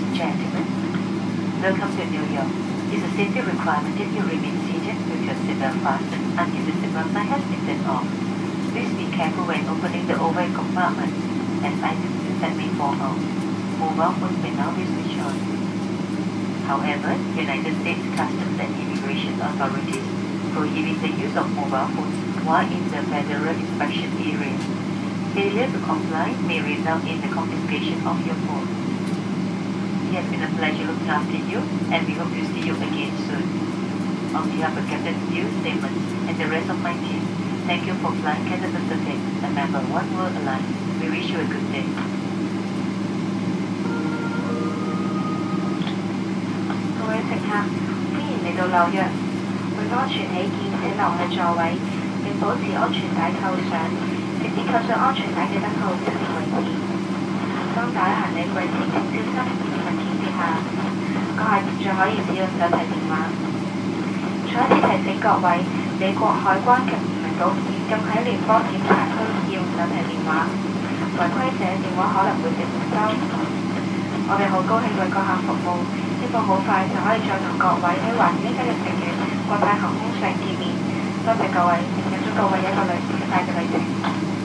and gentlemen, welcome to New York. It's a safety requirement that you remain seated with your seatbelt fastened until the seatbelt sign has been turned off. Please be careful when opening the overhead compartment, as items that may fall out. Mobile phones may now be switched on. However, United States Customs and Immigration authorities prohibit the use of mobile phones while in the federal inspection area. Failure to comply may result in the confiscation of your phone. It has been a pleasure looking after you, and we hope to see you again soon. On behalf of Captain Stew, Simmons, and the rest of my team, thank you for flying Cathay Pacific, a member of One World Alliance. We wish you a good day. 各位乘客，歡迎嚟到紐約。為安全起見，請留喺座位，並保持安全帶扣上，直至扣上安全帶嘅燈號指示為止。當帶行李櫃前請小心文件跌下。閣下現在可以使用手提電話。再一次提醒各位，美國海關及移民局嚴禁喺聯邦檢查區使用手提電話，違規者電話可能會被沒收。我哋好高興為閣客服務，希望好快就可以再同各位喺環境一家嘅成員國泰航空上見面。多謝各位，並祝各位有一個愉快嘅旅程。